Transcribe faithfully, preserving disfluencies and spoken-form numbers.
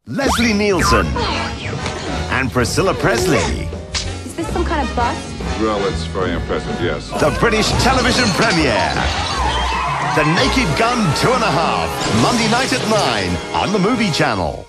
Leslie Nielsen, and Priscilla Presley. Is this some kind of bust? Well, it's very impressive, yes. The British television premiere. The Naked Gun Two and a Half, Monday night at nine on the Movie Channel.